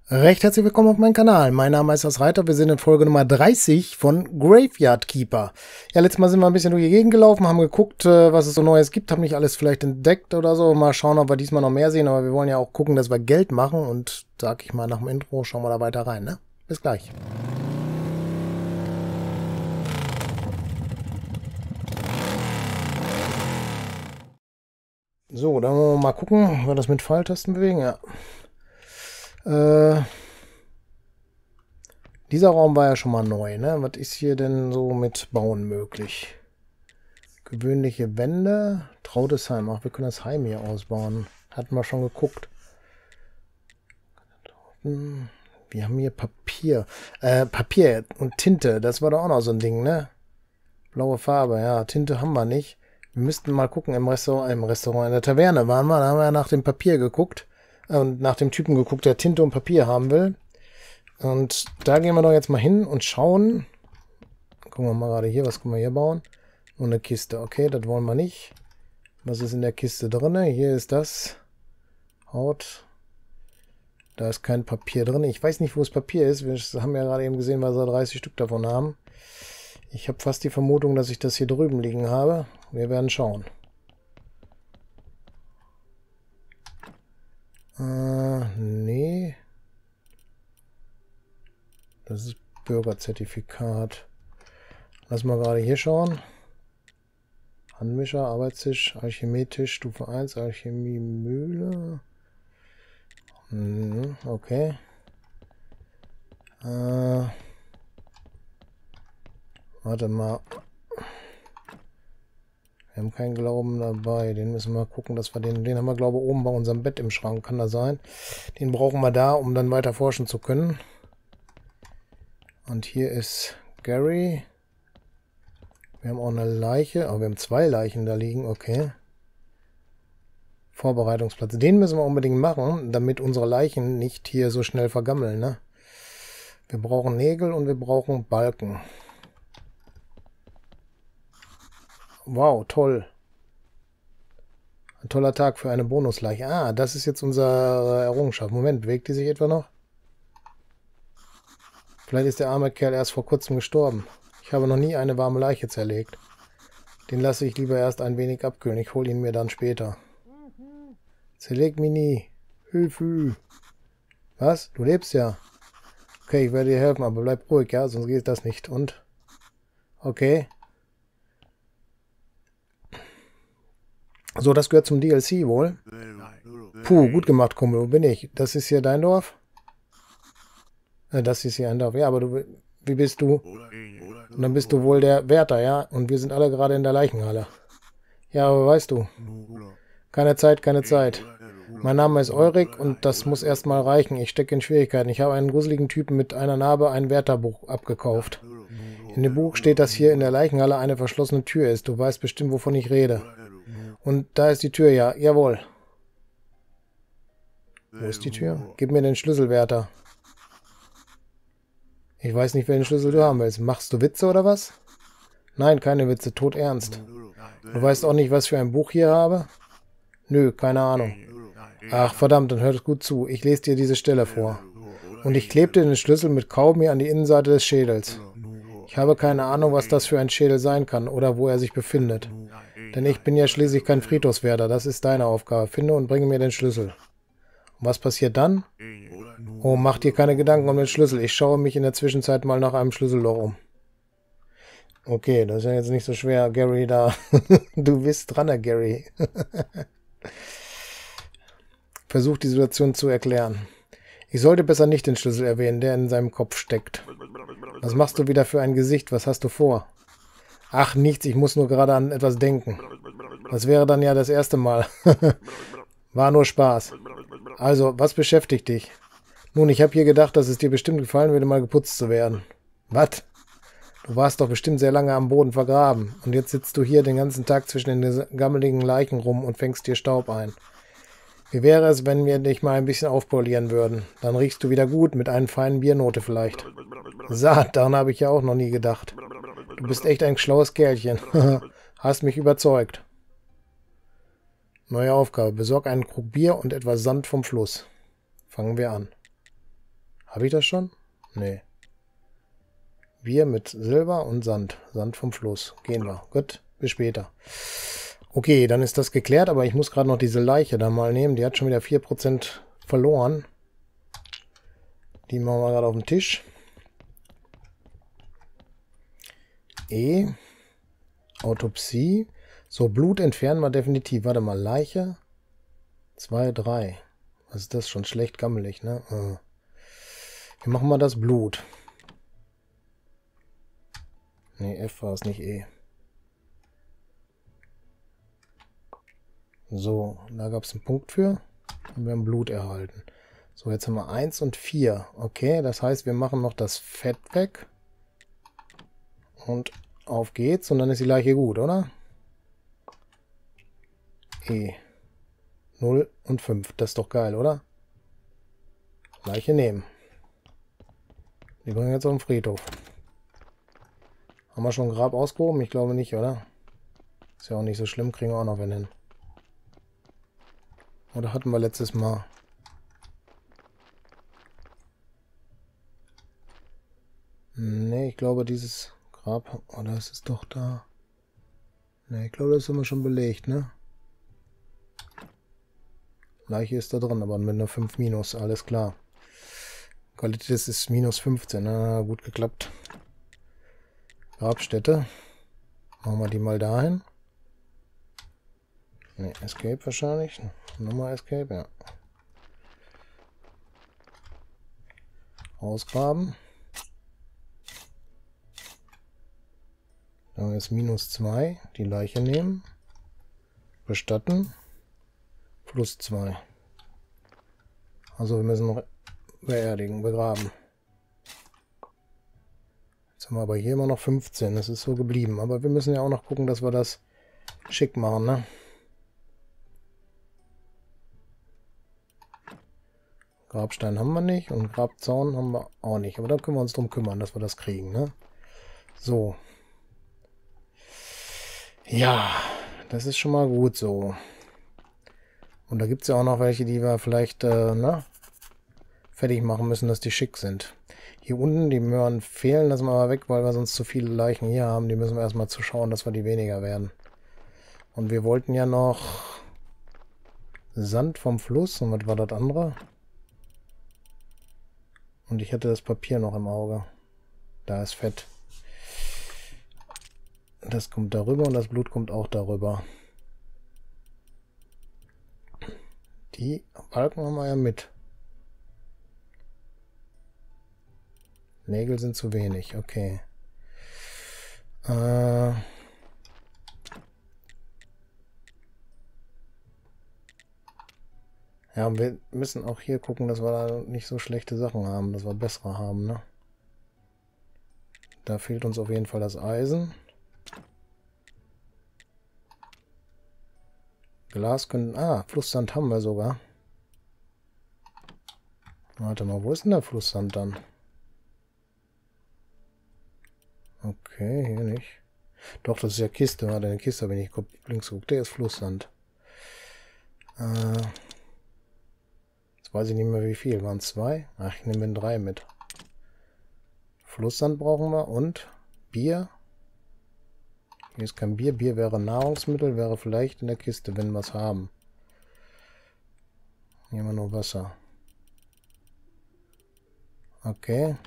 Recht herzlich willkommen auf meinem Kanal. Mein Name ist das Reiter. Wir sind in Folge Nummer 30 von Graveyard Keeper. Ja, letztes Mal sind wir ein bisschen durch die Gegend gelaufen, haben geguckt, was es so Neues gibt. Haben nicht alles vielleicht entdeckt oder so. Mal schauen, ob wir diesmal noch mehr sehen. Aber wir wollen ja auch gucken, dass wir Geld machen. Und sag ich mal nach dem Intro, schauen wir da weiter rein, ne? Bis gleich. So, dann wollen wir mal gucken, ob wir das mit Pfeiltasten bewegen. Ja. Dieser Raum war ja schon mal neu, ne? Was ist hier denn so mit Bauen möglich? Gewöhnliche Wände. Trautes Heim. Ach, wir können das Heim hier ausbauen. Hatten wir schon geguckt. Wir haben hier Papier. Papier und Tinte. Das war doch auch noch so ein Ding, ne? Blaue Farbe. Ja, Tinte haben wir nicht. Wir müssten mal gucken im Restaurant, in der Taverne waren wir. Da haben wir ja nach dem Papier geguckt. Und nach dem Typen geguckt, der Tinte und Papier haben will. Und da gehen wir doch jetzt mal hin und schauen. Gucken wir mal gerade hier, was können wir hier bauen? Nur eine Kiste. Okay, das wollen wir nicht. Was ist in der Kiste drin? Hier ist das. Haut. Da ist kein Papier drin. Ich weiß nicht, wo das Papier ist. Wir haben ja gerade eben gesehen, weil wir 30 Stück davon haben. Ich habe fast die Vermutung, dass ich das hier drüben liegen habe. Wir werden schauen. Nee. Das ist Bürgerzertifikat. Lass mal gerade hier schauen. Handmischer, Arbeitstisch, Alchemietisch, Stufe 1, Alchemiemühle. Okay. Warte mal. Wir haben keinen Glauben dabei. Den müssen wir gucken, dass wir den haben wir, glaube ich, oben bei unserem Bett im Schrank. Kann das sein? Den brauchen wir da, um dann weiter forschen zu können. Und hier ist Gary. Wir haben auch eine Leiche. Aber wir haben 2 Leichen da liegen. Okay. Vorbereitungsplatz. Den müssen wir unbedingt machen, damit unsere Leichen nicht hier so schnell vergammeln, ne? Wir brauchen Nägel und wir brauchen Balken. Wow, toll. Ein toller Tag für eine Bonusleiche. Ah, das ist jetzt unsere Errungenschaft. Moment, bewegt die sich etwa noch? Vielleicht ist der arme Kerl erst vor kurzem gestorben. Ich habe noch nie eine warme Leiche zerlegt. Den lasse ich lieber erst ein wenig abkühlen. Ich hole ihn mir dann später. Zerleg mich nie. Hü. Was? Du lebst ja. Okay, ich werde dir helfen, aber bleib ruhig, ja? Sonst geht das nicht. Und? Okay. So, das gehört zum DLC wohl. Puh, gut gemacht, Kumpel. Wo bin ich? Das ist hier dein Dorf? Das ist hier ein Dorf. Ja, aber du, wie bist du? Und dann bist du wohl der Wärter, ja? Und wir sind alle gerade in der Leichenhalle. Ja, aber weißt du, keine Zeit, keine Zeit. Mein Name ist Eurik und das muss erstmal reichen. Ich stecke in Schwierigkeiten. Ich habe einen gruseligen Typen mit einer Narbe ein Wärterbuch abgekauft. In dem Buch steht, dass hier in der Leichenhalle eine verschlossene Tür ist. Du weißt bestimmt, wovon ich rede. Und da ist die Tür, ja. Jawohl. Wo ist die Tür? Gib mir den Schlüssel, Wärter. Ich weiß nicht, welchen Schlüssel du haben willst. Machst du Witze oder was? Nein, keine Witze. Todernst. Du weißt auch nicht, was für ein Buch hier habe? Nö, keine Ahnung. Ach, verdammt, dann hört es gut zu. Ich lese dir diese Stelle vor. Und ich klebte den Schlüssel mit Kaugummi an die Innenseite des Schädels. Ich habe keine Ahnung, was das für ein Schädel sein kann oder wo er sich befindet. Denn ich bin ja schließlich kein Friedhofswärter. Das ist deine Aufgabe. Finde und bringe mir den Schlüssel. Und was passiert dann? Oh, mach dir keine Gedanken um den Schlüssel. Ich schaue mich in der Zwischenzeit mal nach einem Schlüsselloch um. Okay, das ist ja jetzt nicht so schwer, Gary, da. Du bist dran, Gary. Versuch die Situation zu erklären. Ich sollte besser nicht den Schlüssel erwähnen, der in seinem Kopf steckt. Was machst du wieder für ein Gesicht? Was hast du vor? Ach, nichts, ich muss nur gerade an etwas denken. Das wäre dann ja das erste Mal. War nur Spaß. Also, was beschäftigt dich? Nun, ich habe hier gedacht, dass es dir bestimmt gefallen würde, mal geputzt zu werden. Was? Du warst doch bestimmt sehr lange am Boden vergraben. Und jetzt sitzt du hier den ganzen Tag zwischen den gammeligen Leichen rum und fängst dir Staub ein. Wie wäre es, wenn wir dich mal ein bisschen aufpolieren würden? Dann riechst du wieder gut, mit einer feinen Biernote vielleicht. Saat, daran habe ich ja auch noch nie gedacht. Du bist echt ein schlaues Kerlchen. Hast mich überzeugt. Neue Aufgabe. Besorg einen Krug Bier und etwas Sand vom Fluss. Fangen wir an. Habe ich das schon? Nee. Bier mit Silber und Sand. Sand vom Fluss. Gehen wir. Gut, bis später. Okay, dann ist das geklärt, aber ich muss gerade noch diese Leiche da mal nehmen. Die hat schon wieder 4% verloren. Die machen wir gerade auf den Tisch. Autopsie. So, Blut entfernen wir definitiv. Warte mal, Leiche. 2, 3. Was ist das? Schon schlecht gammelig, ne? Hier machen wir das Blut. Ne, F war es nicht E. So, da gab es einen Punkt für. Und wir haben Blut erhalten. So, jetzt haben wir 1 und 4. Okay, das heißt, wir machen noch das Fett weg. Und auf geht's. Und dann ist die Leiche gut, oder? E. 0 und 5. Das ist doch geil, oder? Leiche nehmen. Die bringen wir jetzt auf den Friedhof. Haben wir schon ein Grab ausgehoben? Ich glaube nicht, oder? Ist ja auch nicht so schlimm. Kriegen wir auch noch einen hin. Oder hatten wir letztes Mal? Ne, ich glaube dieses Grab... Oder ist es doch da? Ne, ich glaube, das haben wir schon belegt, ne? Leiche ist da drin, aber mit einer 5 minus, alles klar. Qualität ist minus 15, na, gut geklappt. Grabstätte. Machen wir die mal dahin. Ne, Escape wahrscheinlich. Nochmal Escape, ja. Ausgraben. Dann ist minus 2. Die Leiche nehmen. Bestatten. Plus 2. Also wir müssen noch beerdigen, begraben. Jetzt haben wir aber hier immer noch 15. Das ist so geblieben. Aber wir müssen ja auch noch gucken, dass wir das schick machen, ne? Grabstein haben wir nicht und Grabzaun haben wir auch nicht. Aber da können wir uns drum kümmern, dass wir das kriegen, ne? So. Ja, das ist schon mal gut so. Und da gibt es ja auch noch welche, die wir vielleicht fertig machen müssen, dass die schick sind. Hier unten, die Möhren fehlen, lassen wir mal weg, weil wir sonst zu viele Leichen hier haben. Die müssen wir erstmal zuschauen, dass wir die weniger werden. Und wir wollten ja noch Sand vom Fluss. Und was war das andere? Und ich hatte das Papier noch im Auge. Da ist Fett. Das kommt darüber und das Blut kommt auch darüber. Die Balken haben wir ja mit. Nägel sind zu wenig, okay. Ja, wir müssen auch hier gucken, dass wir da nicht so schlechte Sachen haben, dass wir bessere haben, ne? Da fehlt uns auf jeden Fall das Eisen. Glas können... Ah, Flusssand haben wir sogar. Warte mal, wo ist denn der Flusssand dann? Okay, hier nicht. Doch, das ist ja Kiste. Warte, in der Kiste habe ich nicht links geguckt. Der ist Flusssand. Jetzt weiß ich nicht mehr, wie viel. Waren es 2? Ach, ich nehme 3 mit. Flusssand brauchen wir und Bier. Hier ist kein Bier. Bier wäre Nahrungsmittel, wäre vielleicht in der Kiste, wenn wir es haben. Hier haben wir nur Wasser. Okay.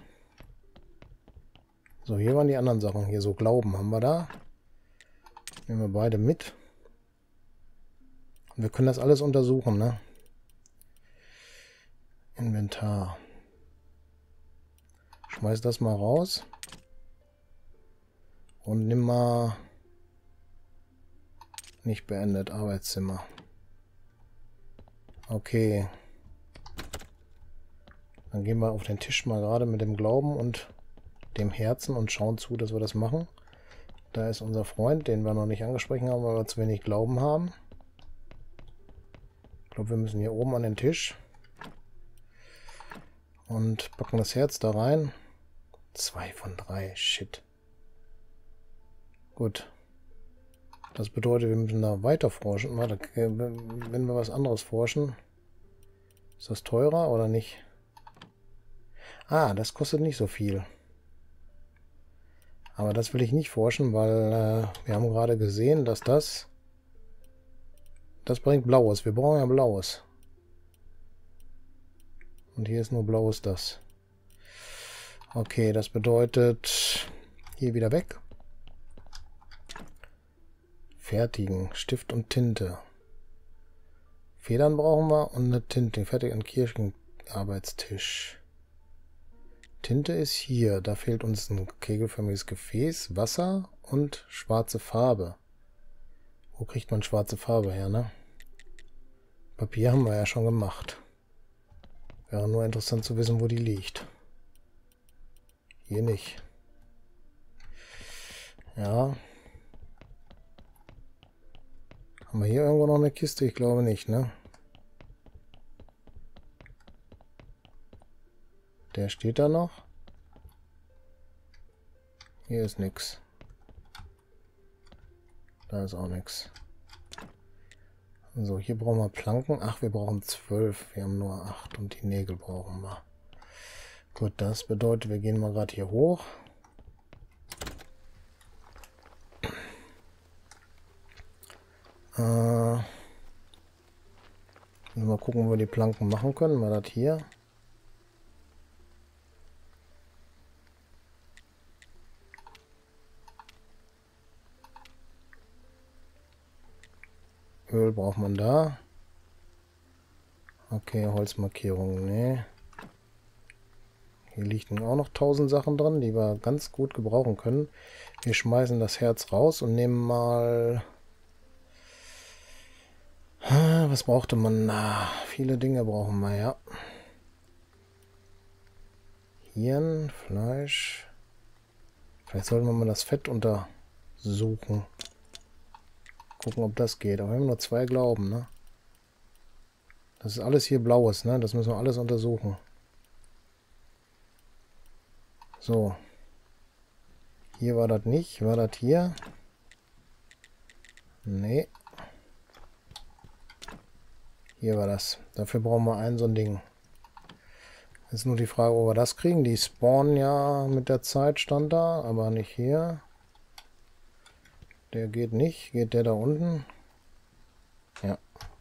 So, hier waren die anderen Sachen. Hier so Glauben haben wir da. Nehmen wir beide mit. Und wir können das alles untersuchen, ne? Inventar. Schmeiß das mal raus. Und nimm mal... Nicht beendet, Arbeitszimmer. Okay. Dann gehen wir auf den Tisch mal gerade mit dem Glauben und dem Herzen und schauen zu, dass wir das machen. Da ist unser Freund, den wir noch nicht angesprochen haben, weil wir zu wenig Glauben haben. Ich glaube, wir müssen hier oben an den Tisch. Und packen das Herz da rein. 2 von 3, shit. Gut. Das bedeutet, wir müssen da weiter forschen. Warte, wenn wir was anderes forschen, ist das teurer oder nicht? Ah, das kostet nicht so viel. Aber das will ich nicht forschen, weil wir haben gerade gesehen, dass das bringt Blaues. Wir brauchen ja Blaues. Und hier ist nur Blaues das. Okay, das bedeutet hier wieder weg. Fertigen. Stift und Tinte. Federn brauchen wir und eine Tinte. Fertig an Kirchenarbeitstisch. Tinte ist hier. Da fehlt uns ein kegelförmiges Gefäß, Wasser und schwarze Farbe. Wo kriegt man schwarze Farbe her, ne? Papier haben wir ja schon gemacht. Wäre nur interessant zu wissen, wo die liegt. Hier nicht. Ja. Haben wir hier irgendwo noch eine Kiste? Ich glaube nicht, ne? Der steht da noch. Hier ist nichts. Da ist auch nichts. So, hier brauchen wir Planken. Ach, wir brauchen 12. Wir haben nur 8 und die Nägel brauchen wir. Gut, das bedeutet, wir gehen mal gerade hier hoch. Mal gucken, wo wir die Planken machen können. Mal das hier. Öl braucht man da. Okay, Holzmarkierung, nee. Hier liegen auch noch 1000 Sachen dran, die wir ganz gut gebrauchen können. Wir schmeißen das Herz raus und nehmen mal... Was brauchte man? Viele Dinge brauchen wir, ja. Hirn, Fleisch. Vielleicht sollten wir mal das Fett untersuchen. Gucken, ob das geht. Aber wir haben nur 2 Glauben, ne? Das ist alles hier Blaues, ne? Das müssen wir alles untersuchen. So. Hier war das nicht. War das hier? Nee. Hier war das. Dafür brauchen wir so ein Ding. Ist nur die Frage, ob wir das kriegen. Die spawnen ja mit der Zeit, stand da, aber nicht hier. Der geht nicht. Geht der da unten? Ja.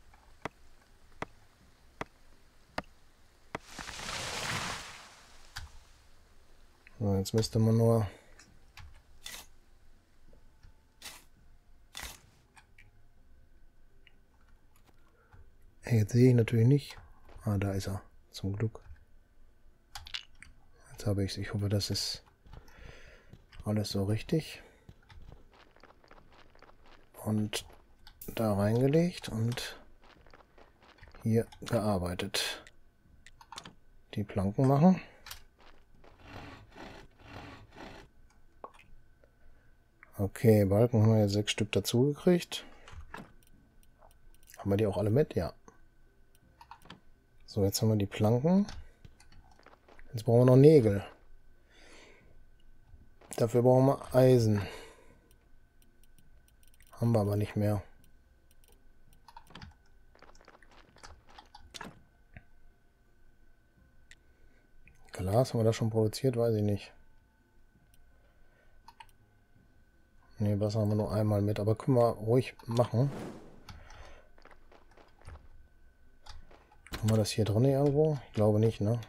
So, jetzt müsste man nur... Jetzt sehe ich natürlich nicht. Ah, da ist er. Zum Glück. Jetzt habe ich es. Ich hoffe, das ist alles so richtig. Und da reingelegt und hier gearbeitet. Die Planken machen. Okay, Balken haben wir jetzt 6 Stück dazu gekriegt. Haben wir die auch alle mit? Ja. So, jetzt haben wir die Planken. Jetzt brauchen wir noch Nägel. Dafür brauchen wir Eisen. Haben wir aber nicht mehr. Glas haben wir das schon produziert? Weiß ich nicht. Ne, Wasser haben wir nur einmal mit, aber können wir ruhig machen. Haben wir das hier drin irgendwo? Ich glaube nicht, ne?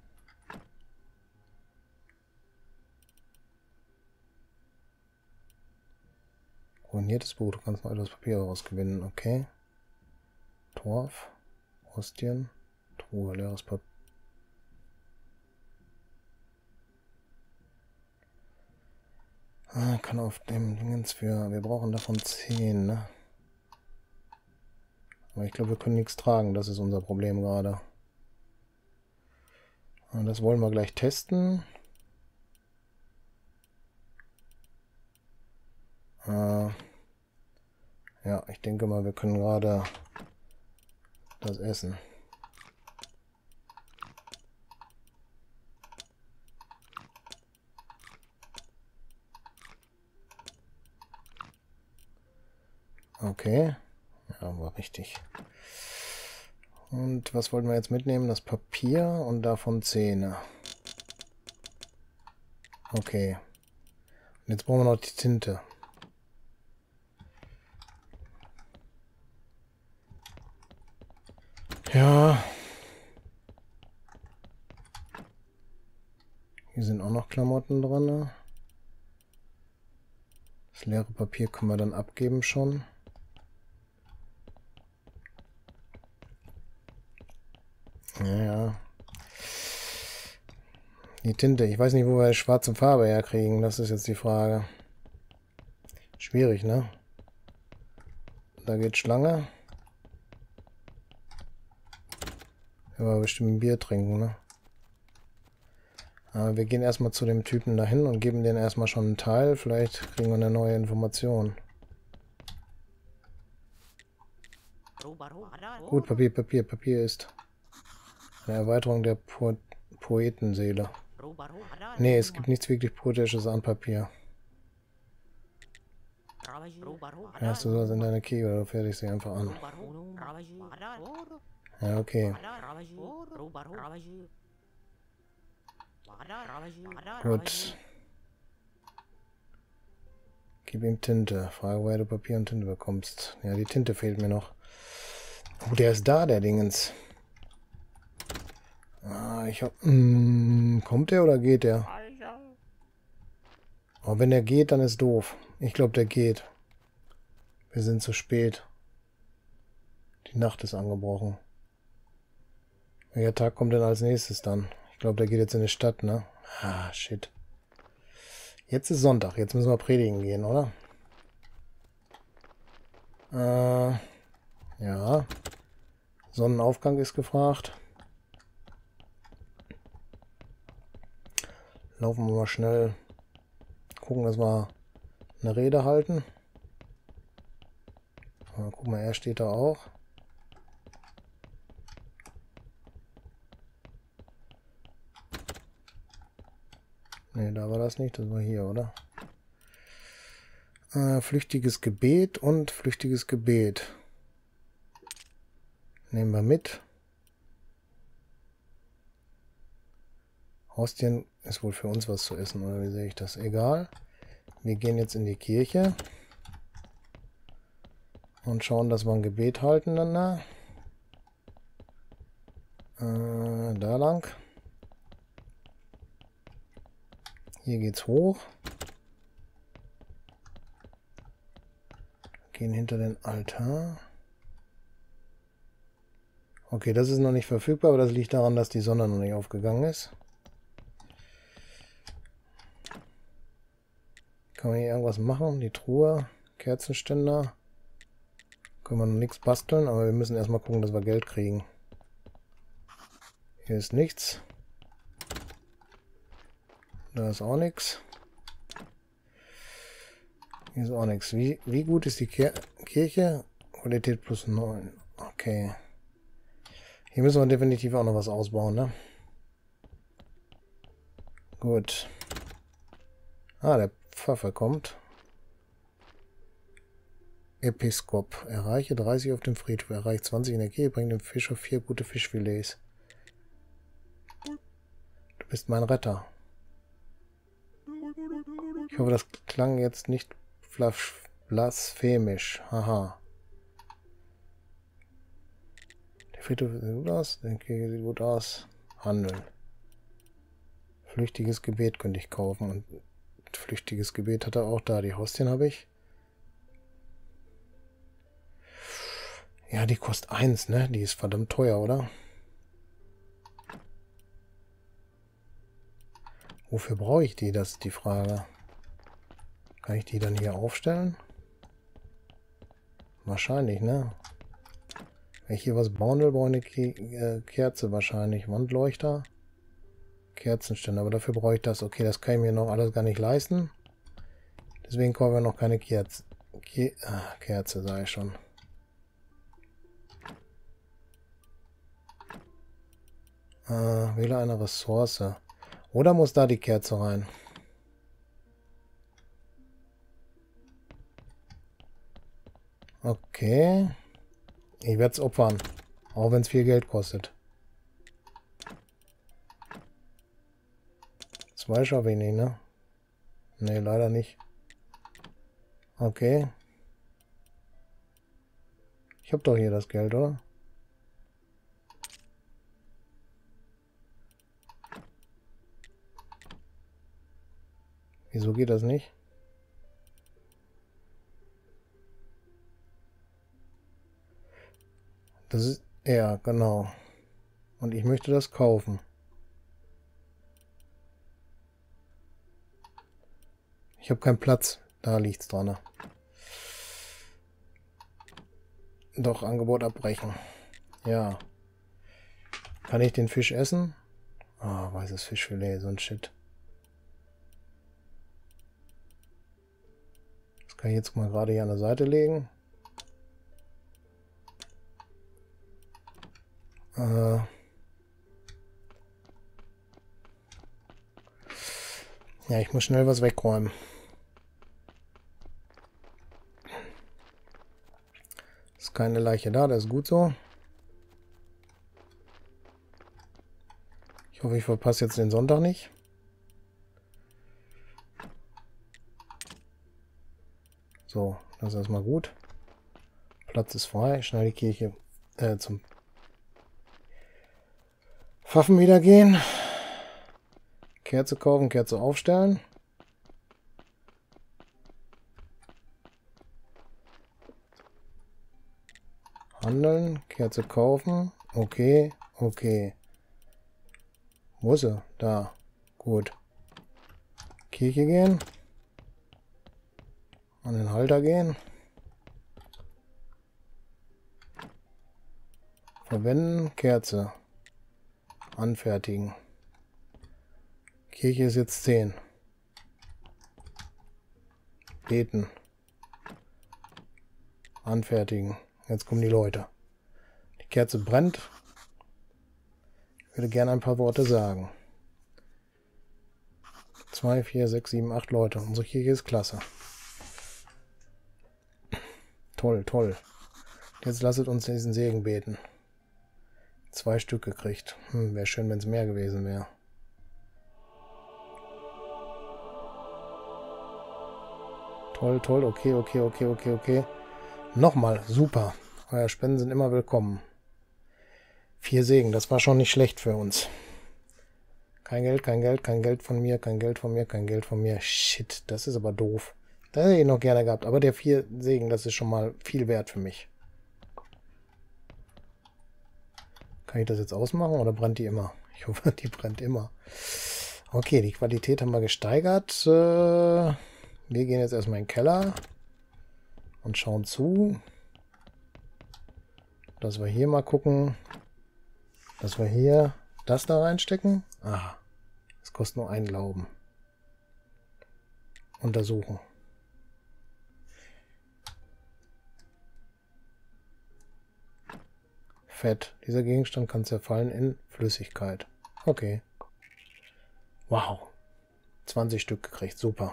Ruiniertes Buch, du kannst noch etwas Papier rausgewinnen, okay. Torf, Ostien, Truhe, leeres Papier. Kann auf dem Dingens für... Wir brauchen davon 10, ne? Aber ich glaube, wir können nichts tragen. Das ist unser Problem gerade. Und das wollen wir gleich testen. Ja, ich denke mal, wir können gerade das essen. Okay. Ja, war richtig. Und was wollten wir jetzt mitnehmen? Das Papier und davon 10. Okay. Und jetzt brauchen wir noch die Tinte. Ja. Hier sind auch noch Klamotten dran. Das leere Papier können wir dann abgeben schon. Ja. Die Tinte. Ich weiß nicht, wo wir die schwarze Farbe herkriegen. Das ist jetzt die Frage. Schwierig, ne? Da geht Schlange. Wir wollen bestimmt ein Bier trinken, ne? Aber wir gehen erstmal zu dem Typen dahin und geben denen erstmal schon einen Teil. Vielleicht kriegen wir eine neue Information. Gut, Papier ist eine Erweiterung der Poetenseele. Nee, es gibt nichts wirklich Poetisches an Papier. Hast du sowas in deiner Key oder fertig sie einfach an? Ja, okay. Gut. Gib ihm Tinte. Frage, woher du Papier und Tinte bekommst. Ja, die Tinte fehlt mir noch. Oh, der ist da, der Dingens. Ah, ich hab... kommt der oder geht der? Aber wenn der geht, dann ist doof. Ich glaube, der geht. Wir sind zu spät. Die Nacht ist angebrochen. Welcher Tag kommt denn als nächstes dann? Ich glaube, der geht jetzt in die Stadt, ne? Ah, shit. Jetzt ist Sonntag. Jetzt müssen wir predigen gehen, oder? Ja. Sonnenaufgang ist gefragt. Laufen wir mal schnell. Gucken, dass wir eine Rede halten. Guck mal, er steht da auch. Ne, da war das nicht. Das war hier, oder? Flüchtiges Gebet und flüchtiges Gebet. Nehmen wir mit. Hostien ist wohl für uns was zu essen, oder wie sehe ich das? Egal. Wir gehen jetzt in die Kirche. Und schauen, dass wir ein Gebet halten dann da. Da lang. Hier geht's hoch. Gehen hinter den Altar. Okay, das ist noch nicht verfügbar, aber das liegt daran, dass die Sonne noch nicht aufgegangen ist. Kann man hier irgendwas machen? Die Truhe, Kerzenständer. Können wir noch nichts basteln, aber wir müssen erstmal gucken, dass wir Geld kriegen. Hier ist nichts. Da ist auch nichts. Hier ist auch nichts. Wie gut ist die Kirche? Qualität plus 9. Okay. Hier müssen wir definitiv auch noch was ausbauen, ne? Gut. Ah, der Pfaffe kommt. Episkop. Erreiche 30 auf dem Friedhof. Erreiche 20 in der Kirche. Bring dem Fischer 4 gute Fischfilets. Du bist mein Retter. Ich hoffe, das klang jetzt nicht blasphemisch. Haha. Der Friedhof sieht gut aus. Die Kirche sieht gut aus. Handeln. Flüchtiges Gebet könnte ich kaufen. Und flüchtiges Gebet hat er auch da. Die Hostien habe ich. Ja, die kostet 1, ne? Die ist verdammt teuer, oder? Wofür brauche ich die? Das ist die Frage. Kann ich die dann hier aufstellen? Wahrscheinlich, ne? Wenn ich hier was bauen will, brauche ich eine Kerze wahrscheinlich. Wandleuchter. Kerzenständer, aber dafür brauche ich das. Okay, das kann ich mir noch alles gar nicht leisten. Deswegen kaufen wir noch keine Kerze. Kerze, sage ich schon. Wähle eine Ressource. Oder muss da die Kerze rein? Okay. Ich werde es opfern. Auch wenn es viel Geld kostet. 2 schaffe ich nicht, ne? Nee, leider nicht. Okay. Ich habe doch hier das Geld, oder? Wieso geht das nicht? Das ist... Ja, genau. Und ich möchte das kaufen. Ich habe keinen Platz. Da liegt's dran. Doch, Angebot abbrechen. Ja. Kann ich den Fisch essen? Ah, weißes Fischfilet, so ein Shit. Das kann ich jetzt mal gerade hier an der Seite legen. Ja, ich muss schnell was wegräumen. Ist keine Leiche da, das ist gut so. Ich hoffe, ich verpasse jetzt den Sonntag nicht. So, das ist erstmal gut. Platz ist frei. Schnell die Kirche zum Pfaffen wieder gehen. Kerze kaufen, Kerze aufstellen. Handeln, Kerze kaufen. Okay, okay. Wo ist sie? Da. Gut. Kirche gehen. An den Halter gehen. Verwenden, Kerze. Anfertigen. Kirche ist jetzt 10. Beten. Anfertigen. Jetzt kommen die Leute. Die Kerze brennt. Ich würde gerne ein paar Worte sagen. 2, 4, 6, 7, 8 Leute. Unsere Kirche ist klasse. Toll, toll. Jetzt lasset uns diesen Segen beten. 2 Stück gekriegt. Wäre schön, wenn es mehr gewesen wäre. Toll, toll. Okay, okay, okay, okay, okay. Nochmal. Super. Euer Spenden sind immer willkommen. 4 Segen. Das war schon nicht schlecht für uns. Kein Geld, kein Geld, kein Geld von mir, kein Geld von mir, kein Geld von mir. Shit, das ist aber doof. Das hätte ich noch gerne gehabt. Aber der 4 Segen, das ist schon mal viel wert für mich. Kann ich das jetzt ausmachen oder brennt die immer? Ich hoffe, die brennt immer. Okay, die Qualität haben wir gesteigert. Wir gehen jetzt erstmal in den Keller und schauen zu, dass wir hier mal gucken, dass wir hier das da reinstecken. Aha, das kostet nur 1 Glauben. Untersuchen. Fett. Dieser Gegenstand kann zerfallen in Flüssigkeit. Okay. Wow. 20 Stück gekriegt. Super.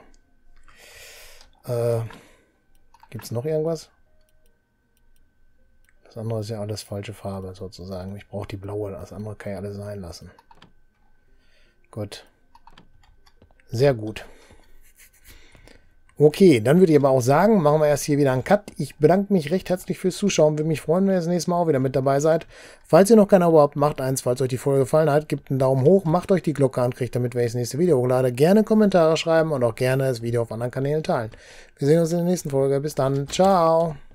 Gibt es noch irgendwas? Das andere ist ja alles falsche Farbe sozusagen. Ich brauche die blaue. Das andere kann ich alles sein lassen. Gut. Sehr gut. Okay, dann würde ich aber auch sagen, machen wir erst hier wieder einen Cut. Ich bedanke mich recht herzlich fürs Zuschauen. Würde mich freuen, wenn ihr das nächste Mal auch wieder mit dabei seid. Falls ihr noch kein Abo habt, macht eins. Falls euch die Folge gefallen hat, gebt einen Daumen hoch, macht euch die Glocke an, kriegt damit, wenn ich das nächste Video hochlade. Gerne Kommentare schreiben und auch gerne das Video auf anderen Kanälen teilen. Wir sehen uns in der nächsten Folge. Bis dann. Ciao.